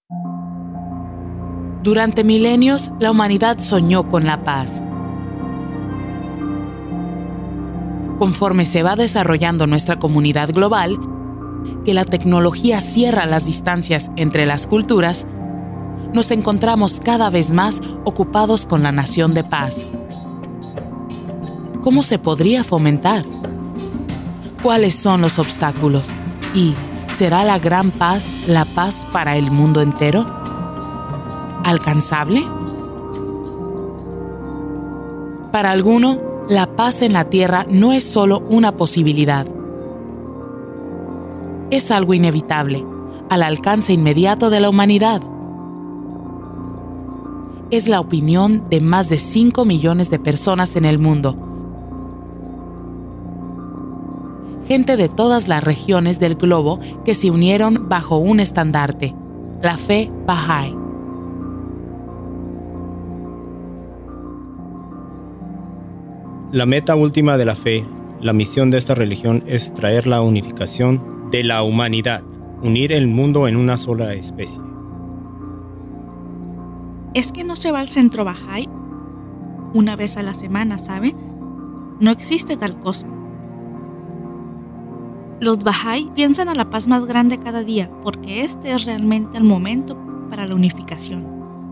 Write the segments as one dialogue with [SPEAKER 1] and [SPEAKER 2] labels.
[SPEAKER 1] Durante milenios, la humanidad soñó con la paz. Conforme se va desarrollando nuestra comunidad global, que la tecnología cierra las distancias entre las culturas, nos encontramos cada vez más ocupados con la nación de paz. ¿Cómo se podría fomentar? ¿Cuáles son los obstáculos? ¿Y será la gran paz la paz para el mundo entero? ¿Alcanzable? Para alguno, la paz en la tierra no es solo una posibilidad. Es algo inevitable, al alcance inmediato de la humanidad. Es la opinión de más de 5 millones de personas en el mundo. Gente de todas las regiones del globo que se unieron bajo un estandarte, la fe Bahá'í.
[SPEAKER 2] La meta última de la fe, la misión de esta religión es traer la unificación de la humanidad, unir el mundo en una sola especie.
[SPEAKER 3] Es que no se va al centro Bahá'í una vez a la semana, ¿sabe? No existe tal cosa. Los Bahá'í piensan a la paz más grande cada día, porque este es realmente el momento para la unificación.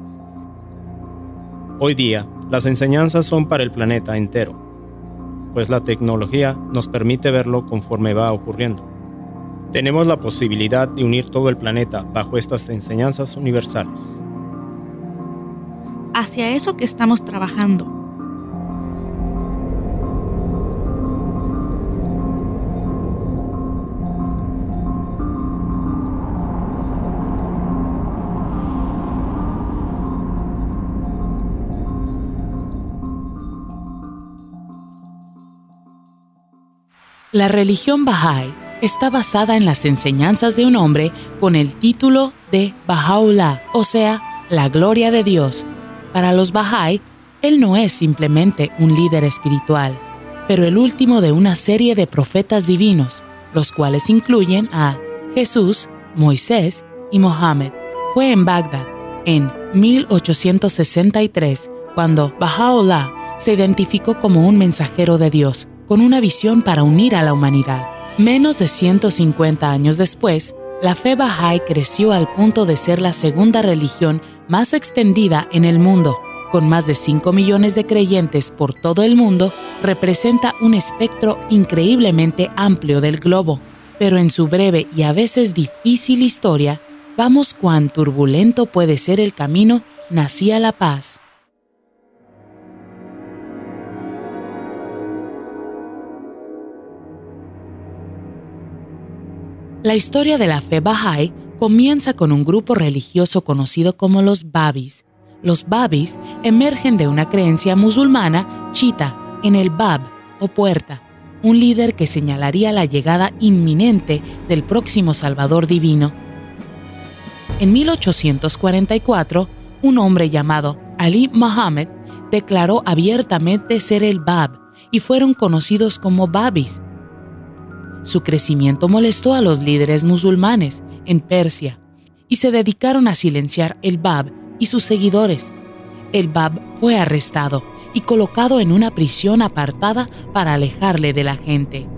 [SPEAKER 2] Hoy día, las enseñanzas son para el planeta entero, pues la tecnología nos permite verlo conforme va ocurriendo. Tenemos la posibilidad de unir todo el planeta bajo estas enseñanzas universales.
[SPEAKER 3] Hacia eso que estamos trabajando.
[SPEAKER 1] La religión Bahá'í está basada en las enseñanzas de un hombre con el título de Baha'u'lláh, o sea, la gloria de Dios. Para los Bahá'í, él no es simplemente un líder espiritual, pero el último de una serie de profetas divinos, los cuales incluyen a Jesús, Moisés y Mohammed. Fue en Bagdad, en 1863, cuando Baha'u'lláh se identificó como un mensajero de Dios, con una visión para unir a la humanidad. Menos de 150 años después, la fe Bahá'í creció al punto de ser la segunda religión más extendida en el mundo. Con más de 5 millones de creyentes por todo el mundo, representa un espectro increíblemente amplio del globo. Pero en su breve y a veces difícil historia, vamos cuán turbulento puede ser el camino hacia la paz. La historia de la fe Bahá'í comienza con un grupo religioso conocido como los Babis. Los Babis emergen de una creencia musulmana chiita en el Bab o puerta, un líder que señalaría la llegada inminente del próximo Salvador divino. En 1844, un hombre llamado Ali Muhammad declaró abiertamente ser el Bab y fueron conocidos como Babis. Su crecimiento molestó a los líderes musulmanes en Persia y se dedicaron a silenciar el Bab y sus seguidores. El Bab fue arrestado y colocado en una prisión apartada para alejarle de la gente.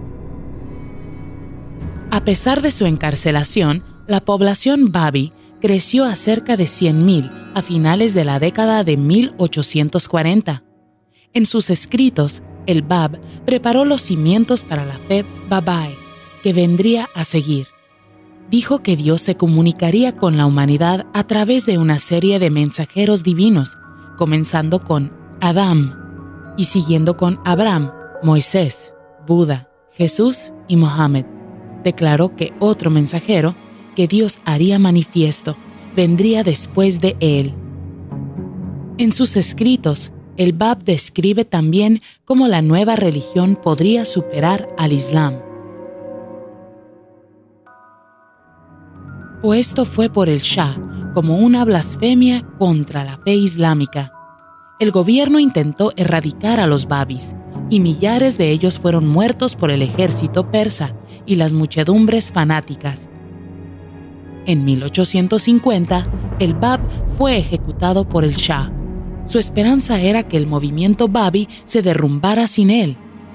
[SPEAKER 1] A pesar de su encarcelación, la población Babi creció a cerca de 100.000 a finales de la década de 1840. En sus escritos, el Bab preparó los cimientos para la fe Bahá'í, que vendría a seguir. Dijo que Dios se comunicaría con la humanidad a través de una serie de mensajeros divinos, comenzando con Adán y siguiendo con Abraham, Moisés, Buda, Jesús y Mohammed. Declaró que otro mensajero, que Dios haría manifiesto, vendría después de él. En sus escritos, el Bab describe también cómo la nueva religión podría superar al Islam. Puesto fue por el Shah como una blasfemia contra la fe islámica. El gobierno intentó erradicar a los Babis, y millares de ellos fueron muertos por el ejército persa y las muchedumbres fanáticas. En 1850, el Bab fue ejecutado por el Shah. Su esperanza era que el movimiento Babi se derrumbara sin él.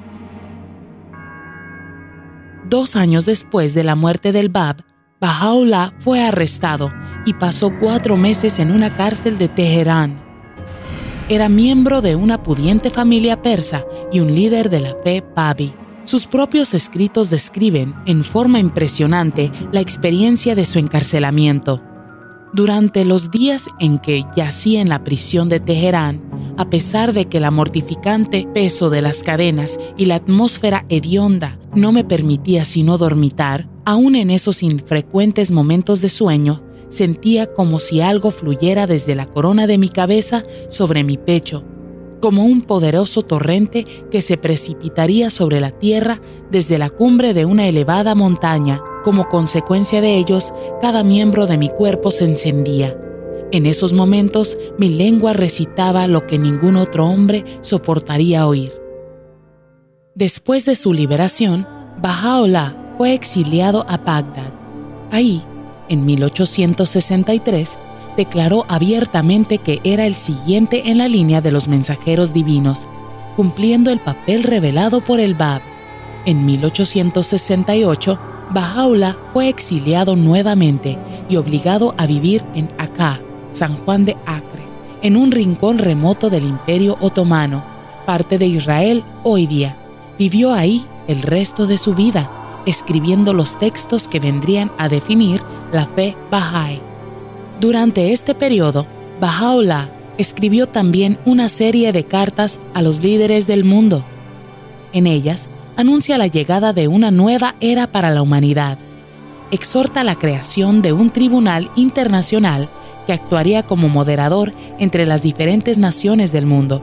[SPEAKER 1] 2 años después de la muerte del Bab, Baha'u'lláh fue arrestado y pasó 4 meses en una cárcel de Teherán. Era miembro de una pudiente familia persa y un líder de la fe Babi. Sus propios escritos describen en forma impresionante la experiencia de su encarcelamiento. Durante los días en que yací en la prisión de Teherán, a pesar de que el mortificante peso de las cadenas y la atmósfera hedionda no me permitía sino dormitar, aún en esos infrecuentes momentos de sueño, sentía como si algo fluyera desde la corona de mi cabeza sobre mi pecho, como un poderoso torrente que se precipitaría sobre la tierra desde la cumbre de una elevada montaña. Como consecuencia de ellos, cada miembro de mi cuerpo se encendía. En esos momentos, mi lengua recitaba lo que ningún otro hombre soportaría oír. Después de su liberación, Baha'u'lláh fue exiliado a Bagdad. Ahí, en 1863, declaró abiertamente que era el siguiente en la línea de los mensajeros divinos, cumpliendo el papel revelado por el Bab. En 1868, Baha'u'lláh fue exiliado nuevamente y obligado a vivir en Akka, San Juan de Acre, en un rincón remoto del Imperio Otomano, parte de Israel hoy día. Vivió ahí el resto de su vida, escribiendo los textos que vendrían a definir la fe Bahá'í. Durante este periodo, Baha'u'lláh escribió también una serie de cartas a los líderes del mundo. En ellas, anuncia la llegada de una nueva era para la humanidad. Exhorta la creación de un tribunal internacional que actuaría como moderador entre las diferentes naciones del mundo.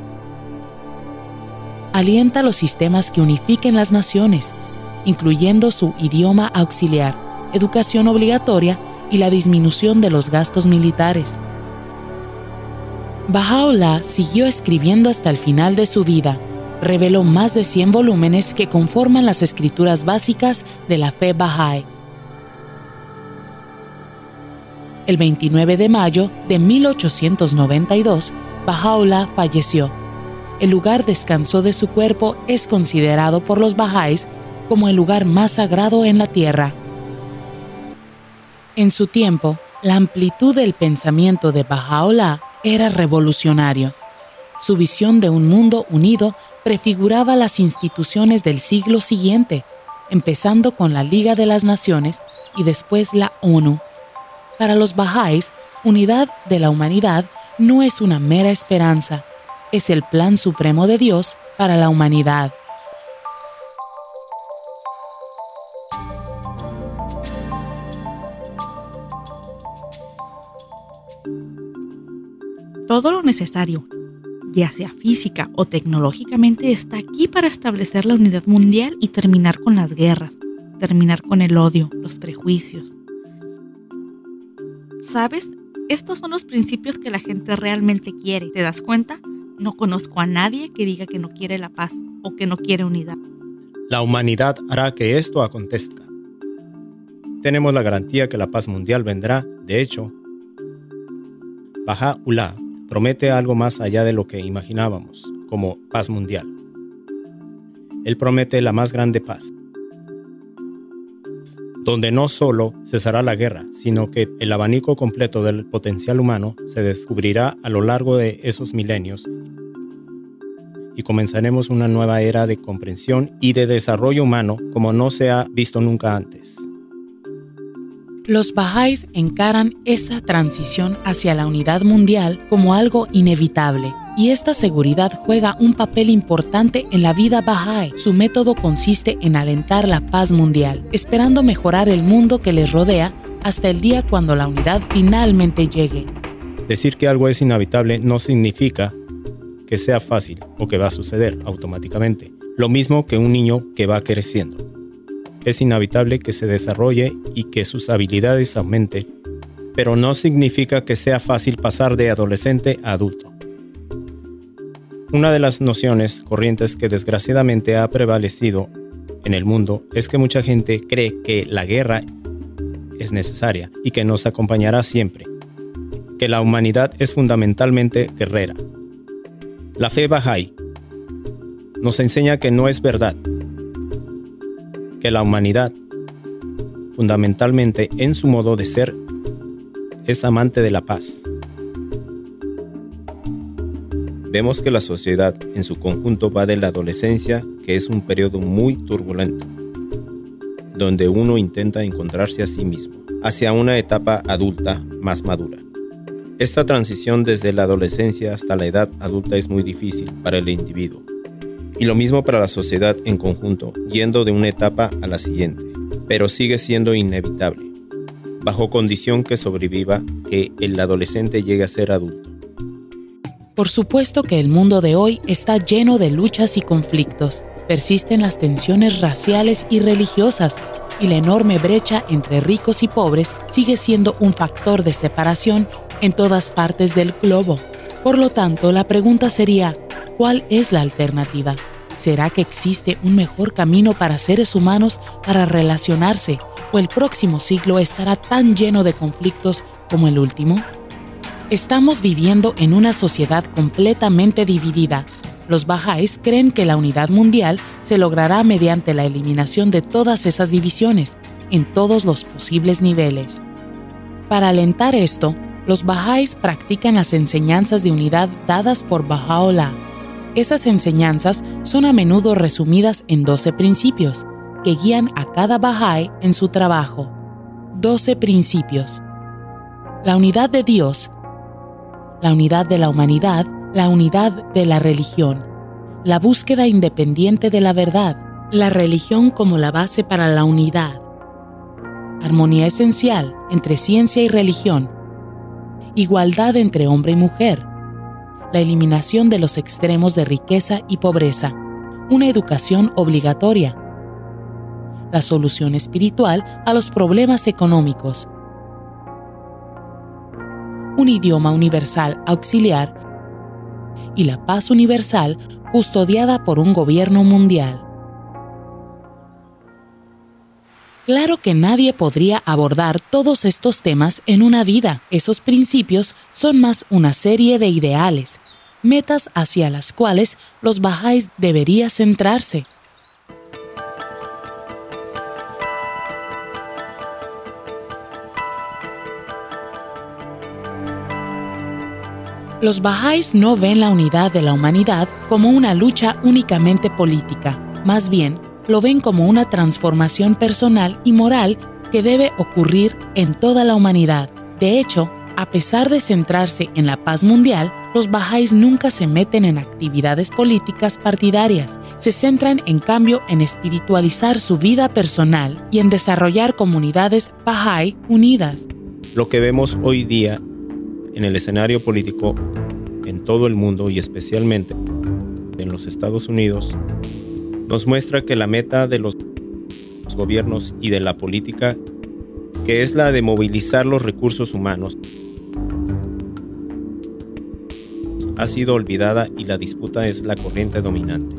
[SPEAKER 1] Alienta los sistemas que unifiquen las naciones, incluyendo su idioma auxiliar, educación obligatoria y la disminución de los gastos militares. Baha'u'lláh siguió escribiendo hasta el final de su vida. Reveló más de 100 volúmenes que conforman las escrituras básicas de la fe Bahá'í. El 29 de mayo de 1892, Baha'u'lláh falleció. El lugar de descanso de su cuerpo es considerado por los Bahá'ís como el lugar más sagrado en la tierra. En su tiempo, la amplitud del pensamiento de Baha'u'lláh era revolucionario. Su visión de un mundo unido prefiguraba las instituciones del siglo siguiente, empezando con la Liga de las Naciones y después la ONU. Para los Bahá'ís, unidad de la humanidad no es una mera esperanza, es el plan supremo de Dios para la humanidad.
[SPEAKER 3] Todo lo necesario, ya sea física o tecnológicamente, está aquí para establecer la unidad mundial y terminar con las guerras, terminar con el odio, los prejuicios. ¿Sabes? Estos son los principios que la gente realmente quiere. ¿Te das cuenta? No conozco a nadie que diga que no quiere la paz o que no quiere unidad.
[SPEAKER 2] La humanidad hará que esto acontezca. Tenemos la garantía que la paz mundial vendrá. De hecho, Baha'u'lláh promete algo más allá de lo que imaginábamos, como paz mundial. Él promete la más grande paz, donde no solo cesará la guerra, sino que el abanico completo del potencial humano se descubrirá a lo largo de esos milenios y comenzaremos una nueva era de comprensión y de desarrollo humano como no se ha visto nunca antes.
[SPEAKER 1] Los Bahá'ís encaran esta transición hacia la unidad mundial como algo inevitable, y esta seguridad juega un papel importante en la vida Bahá'í. Su método consiste en alentar la paz mundial, esperando mejorar el mundo que les rodea hasta el día cuando la unidad finalmente llegue.
[SPEAKER 2] Decir que algo es inevitable no significa que sea fácil o que va a suceder automáticamente. Lo mismo que un niño que va creciendo. Es inevitable que se desarrolle y que sus habilidades aumenten, pero no significa que sea fácil pasar de adolescente a adulto. Una de las nociones corrientes que desgraciadamente ha prevalecido en el mundo es que mucha gente cree que la guerra es necesaria y que nos acompañará siempre, que la humanidad es fundamentalmente guerrera. La fe Bahá'í nos enseña que no es verdad, que la humanidad, fundamentalmente en su modo de ser, es amante de la paz. Vemos que la sociedad en su conjunto va de la adolescencia, que es un periodo muy turbulento, donde uno intenta encontrarse a sí mismo, hacia una etapa adulta más madura. Esta transición desde la adolescencia hasta la edad adulta es muy difícil para el individuo, y lo mismo para la sociedad en conjunto, yendo de una etapa a la siguiente, pero sigue siendo inevitable, bajo condición que sobreviva que el adolescente llegue a ser adulto.
[SPEAKER 1] Por supuesto que el mundo de hoy está lleno de luchas y conflictos. Persisten las tensiones raciales y religiosas, y la enorme brecha entre ricos y pobres sigue siendo un factor de separación en todas partes del globo. Por lo tanto, la pregunta sería, ¿cuál es la alternativa? ¿Será que existe un mejor camino para seres humanos para relacionarse, o el próximo siglo estará tan lleno de conflictos como el último? Estamos viviendo en una sociedad completamente dividida. Los Bahá'ís creen que la unidad mundial se logrará mediante la eliminación de todas esas divisiones, en todos los posibles niveles. Para alentar esto, los Bahá'ís practican las enseñanzas de unidad dadas por Baha'u'lláh. Esas enseñanzas son a menudo resumidas en 12 principios, que guían a cada Bahá'í en su trabajo. 12 principios. La unidad de Dios, la unidad de la humanidad, la unidad de la religión, la búsqueda independiente de la verdad, la religión como la base para la unidad, armonía esencial entre ciencia y religión, igualdad entre hombre y mujer, la eliminación de los extremos de riqueza y pobreza, una educación obligatoria, la solución espiritual a los problemas económicos, un idioma universal auxiliar y la paz universal custodiada por un gobierno mundial. Claro que nadie podría abordar todos estos temas en una vida. Esos principios son más una serie de ideales, metas hacia las cuales los Bahá'ís deberían centrarse. Los Bahá'ís no ven la unidad de la humanidad como una lucha únicamente política, más bien lo ven como una transformación personal y moral que debe ocurrir en toda la humanidad. De hecho, a pesar de centrarse en la paz mundial, los Bahá'ís nunca se meten en actividades políticas partidarias. Se centran en cambio en espiritualizar su vida personal y en desarrollar comunidades Bahá'í unidas.
[SPEAKER 2] Lo que vemos hoy día en el escenario político en todo el mundo y especialmente en los Estados Unidos nos muestra que la meta de los gobiernos y de la política, que es la de movilizar los recursos humanos, ha sido olvidada y la disputa es la corriente dominante.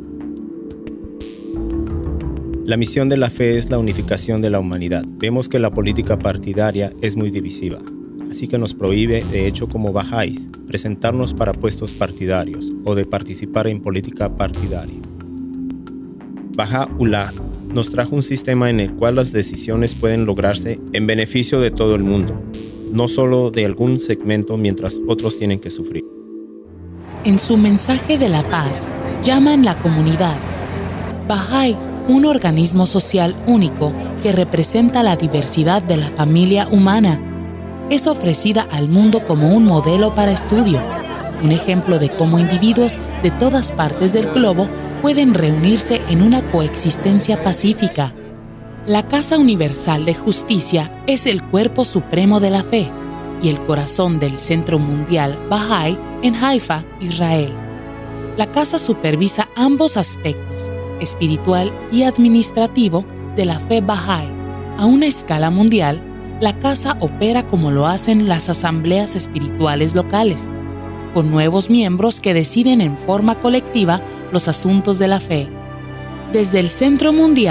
[SPEAKER 2] La misión de la fe es la unificación de la humanidad. Vemos que la política partidaria es muy divisiva, así que nos prohíbe, de hecho como Bahá'ís, presentarnos para puestos partidarios o de participar en política partidaria. Baha'u'lláh nos trajo un sistema en el cual las decisiones pueden lograrse en beneficio de todo el mundo, no solo de algún segmento mientras otros tienen que sufrir.
[SPEAKER 1] En su mensaje de la paz, llaman la comunidad Bahá'í un organismo social único que representa la diversidad de la familia humana. Es ofrecida al mundo como un modelo para estudio, un ejemplo de cómo individuos de todas partes del globo pueden reunirse en una coexistencia pacífica. La Casa Universal de Justicia es el cuerpo supremo de la fe y el corazón del Centro Mundial Bahá'í en Haifa, Israel. La casa supervisa ambos aspectos, espiritual y administrativo, de la fe Bahá'í. A una escala mundial, la casa opera como lo hacen las asambleas espirituales locales, con nuevos miembros que deciden en forma colectiva los asuntos de la fe. Desde el Centro Mundial,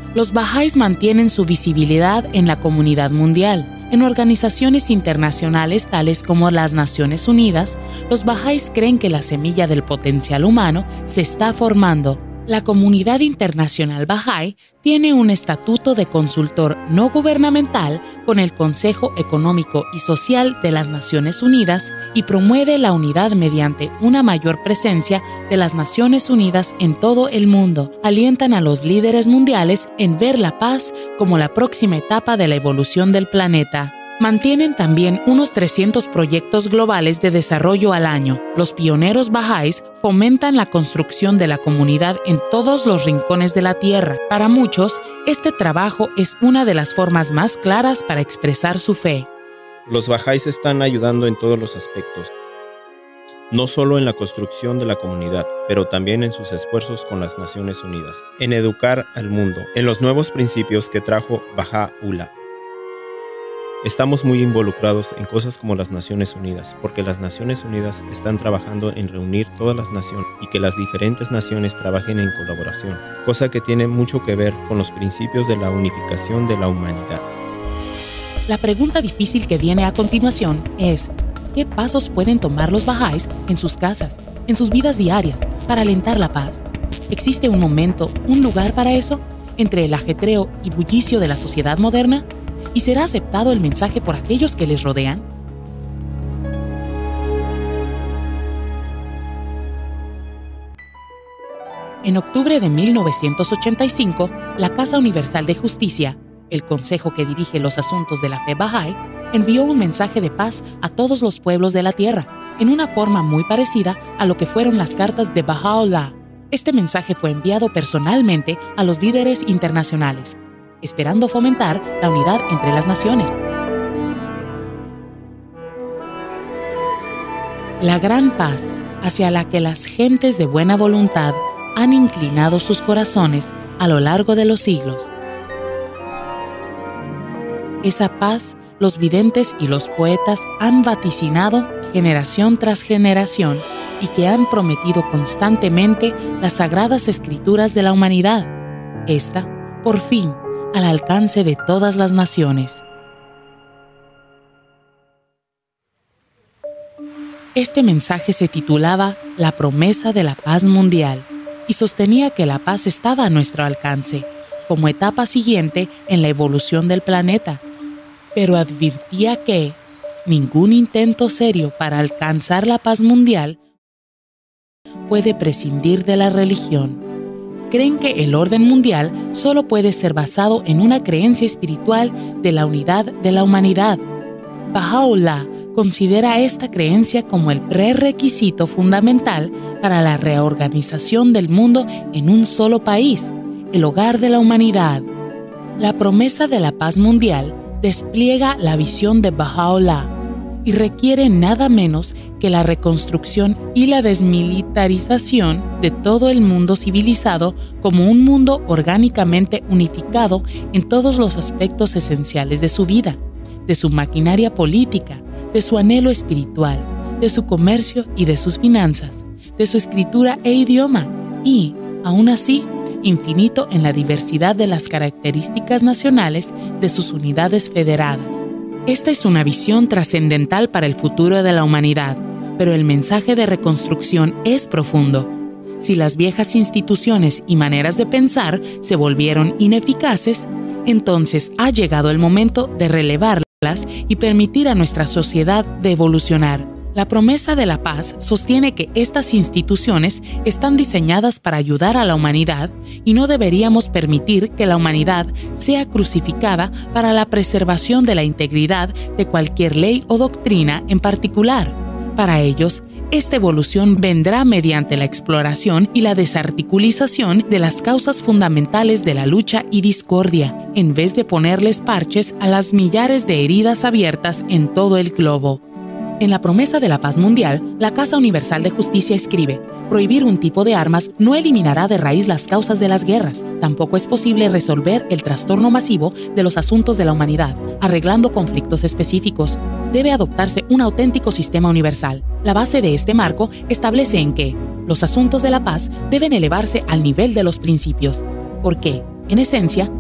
[SPEAKER 1] Los Bahá'ís mantienen su visibilidad en la comunidad mundial. En organizaciones internacionales tales como las Naciones Unidas, los Bahá'ís creen que la semilla del potencial humano se está formando. La comunidad internacional Bahá'í tiene un estatuto de consultor no gubernamental con el Consejo Económico y Social de las Naciones Unidas y promueve la unidad mediante una mayor presencia de las Naciones Unidas en todo el mundo. Alientan a los líderes mundiales en ver la paz como la próxima etapa de la evolución del planeta. Mantienen también unos 300 proyectos globales de desarrollo al año. Los pioneros Bahá'ís fomentan la construcción de la comunidad en todos los rincones de la tierra. Para muchos, este trabajo es una de las formas más claras para expresar su fe.
[SPEAKER 2] Los Bahá'ís están ayudando en todos los aspectos, no solo en la construcción de la comunidad, pero también en sus esfuerzos con las Naciones Unidas, en educar al mundo, en los nuevos principios que trajo Baha'u'lláh. Estamos muy involucrados en cosas como las Naciones Unidas, porque las Naciones Unidas están trabajando en reunir todas las naciones y que las diferentes naciones trabajen en colaboración, cosa que tiene mucho que ver con los principios de la unificación de la humanidad.
[SPEAKER 1] La pregunta difícil que viene a continuación es: ¿qué pasos pueden tomar los Bahá'ís en sus casas, en sus vidas diarias, para alentar la paz? ¿Existe un momento, un lugar para eso, entre el ajetreo y bullicio de la sociedad moderna? ¿Y será aceptado el mensaje por aquellos que les rodean? En octubre de 1985, la Casa Universal de Justicia, el consejo que dirige los asuntos de la fe Bahá'í, envió un mensaje de paz a todos los pueblos de la tierra, en una forma muy parecida a lo que fueron las cartas de Baha'u'lláh. Este mensaje fue enviado personalmente a los líderes internacionales, esperando fomentar la unidad entre las naciones. La gran paz hacia la que las gentes de buena voluntad han inclinado sus corazones a lo largo de los siglos. Esa paz los videntes y los poetas han vaticinado generación tras generación y que han prometido constantemente las sagradas escrituras de la humanidad. Esta, por fin, al alcance de todas las naciones. Este mensaje se titulaba La promesa de la paz mundial y sostenía que la paz estaba a nuestro alcance, como etapa siguiente en la evolución del planeta, pero advirtía que ningún intento serio para alcanzar la paz mundial puede prescindir de la religión. Creen que el orden mundial solo puede ser basado en una creencia espiritual de la unidad de la humanidad. Baha'u'lláh considera esta creencia como el prerequisito fundamental para la reorganización del mundo en un solo país, el hogar de la humanidad. La promesa de la paz mundial despliega la visión de Baha'u'lláh y requiere nada menos que la reconstrucción y la desmilitarización de todo el mundo civilizado como un mundo orgánicamente unificado en todos los aspectos esenciales de su vida, de su maquinaria política, de su anhelo espiritual, de su comercio y de sus finanzas, de su escritura e idioma y, aún así, infinito en la diversidad de las características nacionales de sus unidades federadas. Esta es una visión trascendental para el futuro de la humanidad, pero el mensaje de reconstrucción es profundo. Si las viejas instituciones y maneras de pensar se volvieron ineficaces, entonces ha llegado el momento de relevarlas y permitir a nuestra sociedad de evolucionar. La promesa de la paz sostiene que estas instituciones están diseñadas para ayudar a la humanidad y no deberíamos permitir que la humanidad sea crucificada para la preservación de la integridad de cualquier ley o doctrina en particular. Para ellos, esta evolución vendrá mediante la exploración y la desarticulización de las causas fundamentales de la lucha y discordia, en vez de ponerles parches a las millares de heridas abiertas en todo el globo. En la promesa de la paz mundial, la Casa Universal de Justicia escribe: prohibir un tipo de armas no eliminará de raíz las causas de las guerras. Tampoco es posible resolver el trastorno masivo de los asuntos de la humanidad, arreglando conflictos específicos. Debe adoptarse un auténtico sistema universal. La base de este marco establece en que los asuntos de la paz deben elevarse al nivel de los principios, porque, en esencia,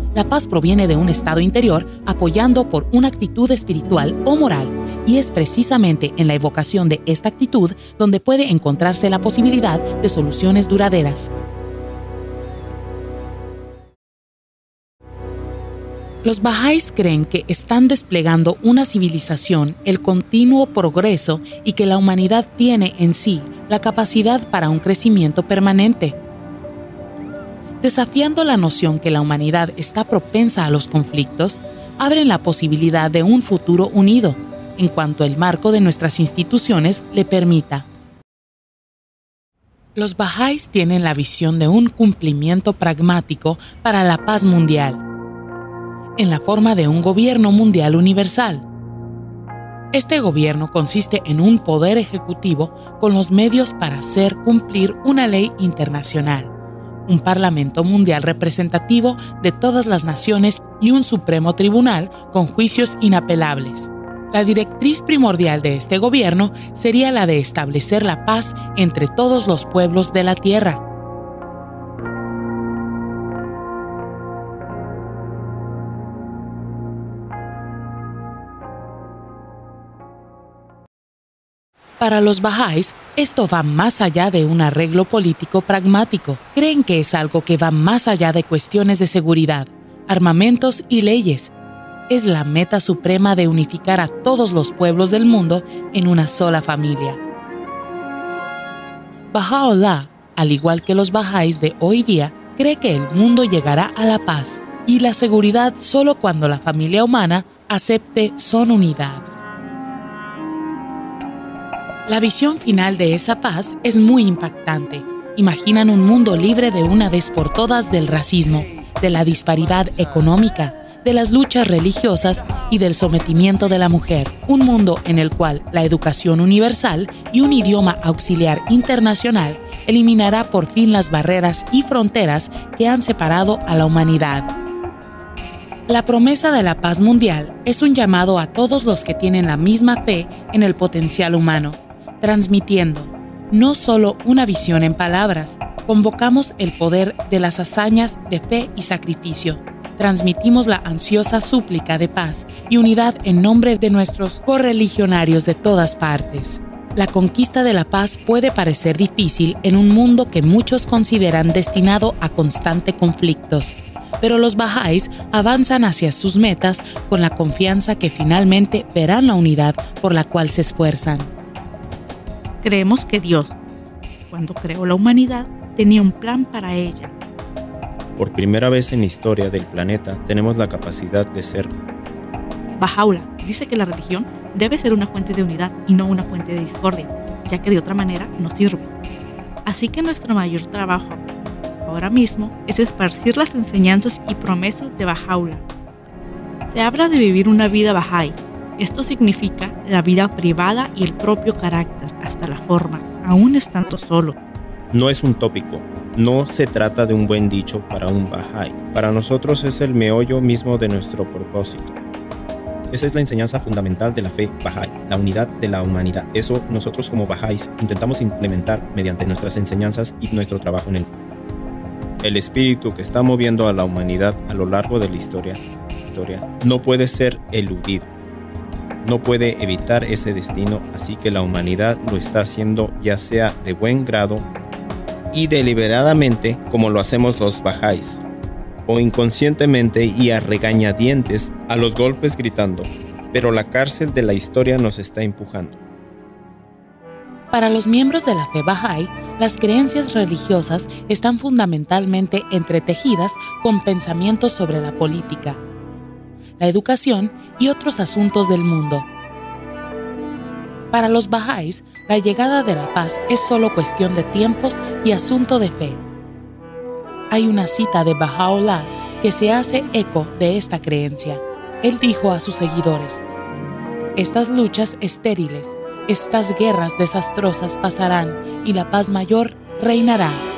[SPEAKER 1] La paz proviene de un estado interior apoyando por una actitud espiritual o moral, y es precisamente en la evocación de esta actitud donde puede encontrarse la posibilidad de soluciones duraderas. Los Bahá'ís creen que están desplegando una civilización, el continuo progreso y que la humanidad tiene en sí la capacidad para un crecimiento permanente. Desafiando la noción que la humanidad está propensa a los conflictos, abren la posibilidad de un futuro unido, en cuanto el marco de nuestras instituciones le permita. Los Bahá'ís tienen la visión de un cumplimiento pragmático para la paz mundial, en la forma de un gobierno mundial universal. Este gobierno consiste en un poder ejecutivo con los medios para hacer cumplir una ley internacional, un parlamento mundial representativo de todas las naciones y un supremo tribunal con juicios inapelables. La directriz primordial de este gobierno sería la de establecer la paz entre todos los pueblos de la tierra. Para los Bahá'ís, esto va más allá de un arreglo político pragmático. Creen que es algo que va más allá de cuestiones de seguridad, armamentos y leyes. Es la meta suprema de unificar a todos los pueblos del mundo en una sola familia. Baha'u'lláh, al igual que los Bahá'ís de hoy día, cree que el mundo llegará a la paz y la seguridad solo cuando la familia humana acepte su unidad. La visión final de esa paz es muy impactante. Imaginan un mundo libre de una vez por todas del racismo, de la disparidad económica, de las luchas religiosas y del sometimiento de la mujer. Un mundo en el cual la educación universal y un idioma auxiliar internacional eliminará por fin las barreras y fronteras que han separado a la humanidad. La promesa de la paz mundial es un llamado a todos los que tienen la misma fe en el potencial humano, transmitiendo no solo una visión en palabras, convocamos el poder de las hazañas de fe y sacrificio. Transmitimos la ansiosa súplica de paz y unidad en nombre de nuestros correligionarios de todas partes. La conquista de la paz puede parecer difícil en un mundo que muchos consideran destinado a constantes conflictos, pero los Bahá'ís avanzan hacia sus metas con la confianza que finalmente verán la unidad por la cual se esfuerzan.
[SPEAKER 3] Creemos que Dios, cuando creó la humanidad, tenía un plan para ella.
[SPEAKER 2] Por primera vez en la historia del planeta tenemos la capacidad de ser.
[SPEAKER 3] Baha'u'lláh dice que la religión debe ser una fuente de unidad y no una fuente de discordia, ya que de otra manera no sirve. Así que nuestro mayor trabajo ahora mismo es esparcir las enseñanzas y promesas de Baha'u'lláh. Se habla de vivir una vida Bahá'í. Esto significa la vida privada y el propio carácter, hasta la forma, aún estando solo.
[SPEAKER 2] No es un tópico, no se trata de un buen dicho para un Bahá'í. Para nosotros es el meollo mismo de nuestro propósito. Esa es la enseñanza fundamental de la fe Bahá'í, la unidad de la humanidad. Eso nosotros como Bahá'ís intentamos implementar mediante nuestras enseñanzas y nuestro trabajo en él. El espíritu que está moviendo a la humanidad a lo largo de la historia no puede ser eludido. No puede evitar ese destino, así que la humanidad lo está haciendo ya sea de buen grado y deliberadamente como lo hacemos los Bahá'ís, o inconscientemente y a regañadientes, a los golpes gritando, pero la cárcel de la historia nos está empujando.
[SPEAKER 1] Para los miembros de la fe Bahá'í, las creencias religiosas están fundamentalmente entretejidas con pensamientos sobre la política, la educación y otros asuntos del mundo. Para los Bahá'ís, la llegada de la paz es solo cuestión de tiempos y asunto de fe. Hay una cita de Baha'u'lláh que se hace eco de esta creencia. Él dijo a sus seguidores: estas luchas estériles, estas guerras desastrosas pasarán y la paz mayor reinará.